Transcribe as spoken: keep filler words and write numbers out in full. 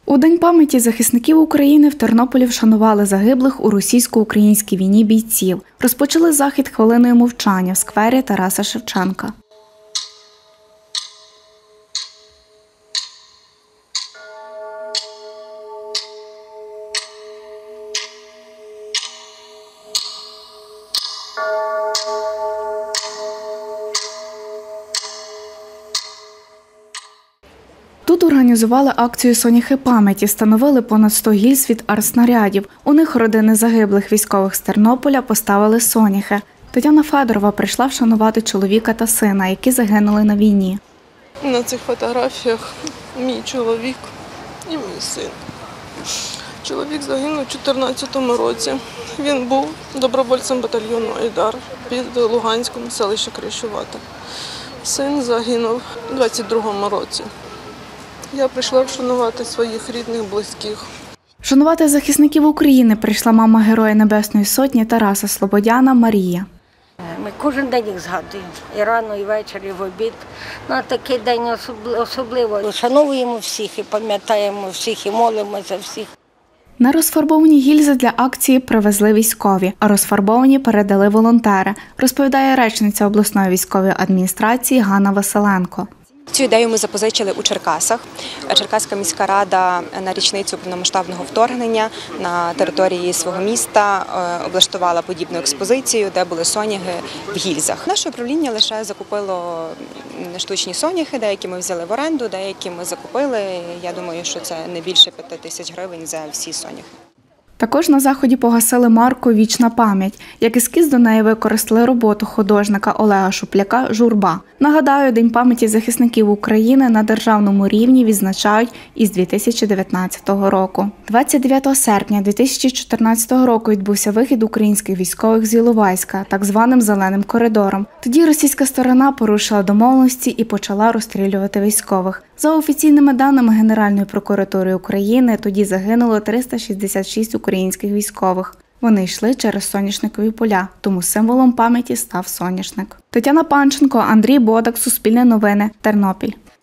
У День пам'яті захисників України в Тернополі вшанували загиблих у російсько-українській війні бійців. Розпочали захід хвилиною мовчання в сквері Тараса Шевченка. Тут організували акцію «Соняхи пам'яті», встановили понад сто гільз від артснарядів. У них родини загиблих військових з Тернополя поставили соняхи. Тетяна Федорова прийшла вшанувати чоловіка та сина, які загинули на війні. На цих фотографіях мій чоловік і мій син. Чоловік загинув у дві тисячі чотирнадцятому році. Він був добровольцем батальйону «Айдар» під Луганськом, селище Крещувате. Син загинув у двадцять другому році. Я прийшла вшанувати своїх рідних, близьких. Вшанувати захисників України прийшла мама Героя Небесної Сотні Тараса Слободяна Марія. Ми кожен день їх згадуємо, і рано, і ввечері, і в обід. На такий день особливо вшановуємо всіх і пам'ятаємо всіх, і молимося за всіх. На розфарбовані гільзи для акції привезли військові, а розфарбовані передали волонтери, розповідає речниця обласної військової адміністрації Ганна Василенко. Цю ідею ми запозичили у Черкасах. Черкаська міська рада на річницю повномасштабного вторгнення на території свого міста облаштувала подібну експозицію, де були соняхи в гільзах. Наше управління лише закупило штучні соняхи, деякі ми взяли в оренду, деякі ми закупили. Я думаю, що це не більше п'яти тисяч гривень за всі соняхи. Також на заході погасили марку «Вічна пам'ять». Як ескіз до неї використали роботу художника Олега Шупляка «Журба». Нагадаю, День пам'яті захисників України на державному рівні відзначають із дві тисячі дев'ятнадцятого року. двадцять дев'ятого серпня дві тисячі чотирнадцятого року відбувся вихід українських військових з Іловайська, так званим «зеленим коридором». Тоді російська сторона порушила домовленості і почала розстрілювати військових. За офіційними даними Генеральної прокуратури України, тоді загинуло триста шістдесят шість українських військових. Вони йшли через соняшникові поля, тому символом пам'яті став соняшник. Тетяна Панченко, Андрій Бодак, Суспільне новини, Тернопіль.